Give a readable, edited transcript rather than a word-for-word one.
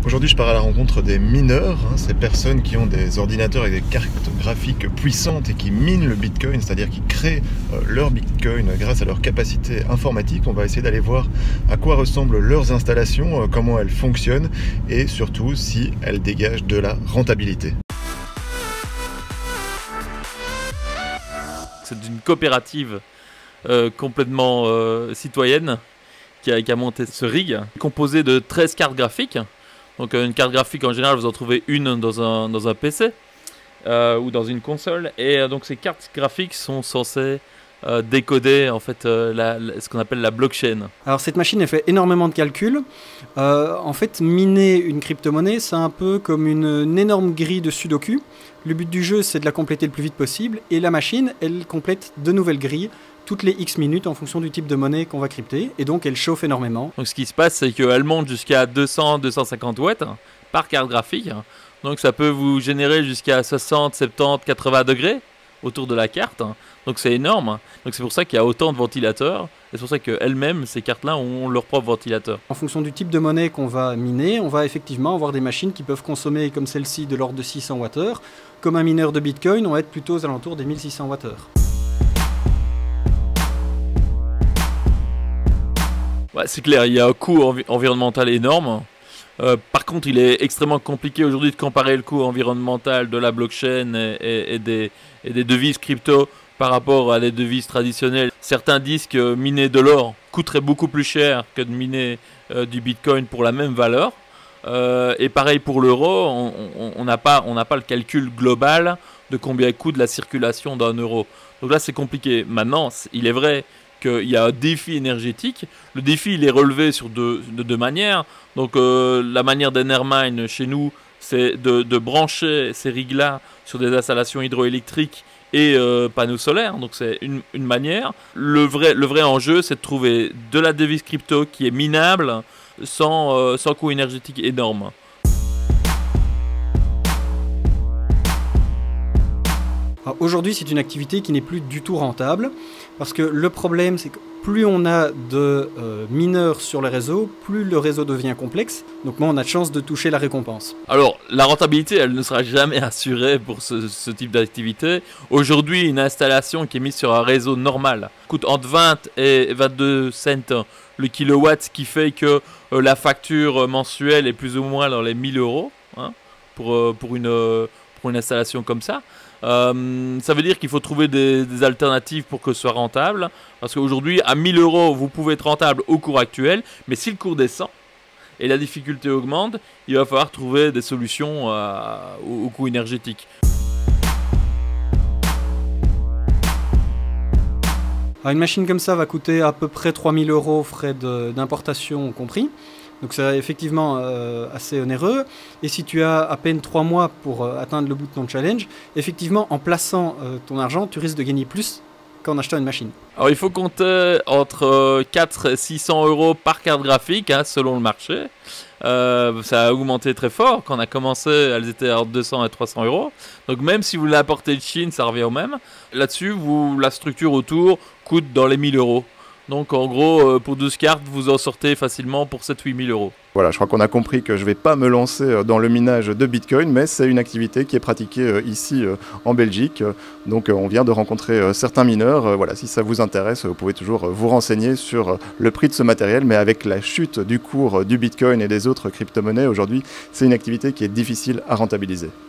Aujourd'hui, je pars à la rencontre des mineurs, ces personnes qui ont des ordinateurs et des cartes graphiques puissantes et qui minent le Bitcoin, c'est-à-dire qui créent leur Bitcoin grâce à leur capacité informatique. On va essayer d'aller voir à quoi ressemblent leurs installations, comment elles fonctionnent et surtout si elles dégagent de la rentabilité. C'est une coopérative complètement citoyenne qui a monté ce rig, composé de 13 cartes graphiques. Donc une carte graphique en général, vous en trouvez une dans un PC ou dans une console. Et donc ces cartes graphiques sont censées décoder en fait ce qu'on appelle la blockchain. Alors cette machine elle fait énormément de calculs. En fait, miner une crypto-monnaie, c'est un peu comme une énorme grille de sudoku. Le but du jeu, c'est de la compléter le plus vite possible. Et la machine, elle complète de nouvelles grilles toutes les X minutes en fonction du type de monnaie qu'on va crypter. Et donc, elle chauffe énormément. Donc ce qui se passe, c'est qu'elle monte jusqu'à 200-250 watts par carte graphique. Donc ça peut vous générer jusqu'à 60, 70, 80 degrés autour de la carte. Donc c'est énorme. Donc c'est pour ça qu'il y a autant de ventilateurs. Et c'est pour ça qu'elles-mêmes, ces cartes-là, ont leur propre ventilateur. En fonction du type de monnaie qu'on va miner, on va effectivement avoir des machines qui peuvent consommer, comme celle-ci, de l'ordre de 600 Wh. Comme un mineur de Bitcoin, on va être plutôt aux alentours des 1600 Wh. Ouais, c'est clair, il y a un coût environnemental énorme. Par contre, il est extrêmement compliqué aujourd'hui de comparer le coût environnemental de la blockchain et des devises crypto par rapport à des devises traditionnelles. Certains disent que miner de l'or coûterait beaucoup plus cher que de miner du Bitcoin pour la même valeur. Et pareil pour l'euro, on n'a pas le calcul global de combien coûte la circulation d'un euro. Donc là, c'est compliqué. Maintenant, il est vrai qu'il y a un défi énergétique. Le défi, il est relevé sur deux manières. Donc la manière d'Enermine chez nous, c'est de brancher ces rigs-là sur des installations hydroélectriques et panneaux solaires. Donc c'est une manière. Le vrai enjeu, c'est de trouver de la devise crypto qui est minable sans coût énergétique énorme. Aujourd'hui, c'est une activité qui n'est plus du tout rentable parce que le problème, c'est que plus on a de mineurs sur le réseau, plus le réseau devient complexe. Donc, moins on a de chance de toucher la récompense. Alors, la rentabilité, elle ne sera jamais assurée pour ce type d'activité. Aujourd'hui, une installation qui est mise sur un réseau normal coûte entre 20 et 22 cents le kilowatt, ce qui fait que la facture mensuelle est plus ou moins dans les 1000 € pour une installation comme ça. Ça veut dire qu'il faut trouver des alternatives pour que ce soit rentable. Parce qu'aujourd'hui, à 1000 €, vous pouvez être rentable au cours actuel. Mais si le cours descend et la difficulté augmente, il va falloir trouver des solutions au coût énergétique. Alors une machine comme ça va coûter à peu près 3000 € frais d'importation compris. Donc c'est effectivement assez onéreux. Et si tu as à peine 3 mois pour atteindre le bout de ton challenge, effectivement, en plaçant ton argent, tu risques de gagner plus qu'en achetant une machine. Alors il faut compter entre 400 et 600 € par carte graphique, selon le marché. Ça a augmenté très fort. Quand on a commencé, elles étaient à 200 et 300 €. Donc même si vous l'importez de Chine, ça revient au même. Là-dessus, la structure autour coûte dans les 1000 €. Donc en gros, pour 12 cartes, vous en sortez facilement pour 7-8 000 €. Voilà, je crois qu'on a compris que je ne vais pas me lancer dans le minage de Bitcoin, mais c'est une activité qui est pratiquée ici en Belgique. Donc on vient de rencontrer certains mineurs. Voilà, si ça vous intéresse, vous pouvez toujours vous renseigner sur le prix de ce matériel. Mais avec la chute du cours du Bitcoin et des autres crypto-monnaies, aujourd'hui, c'est une activité qui est difficile à rentabiliser.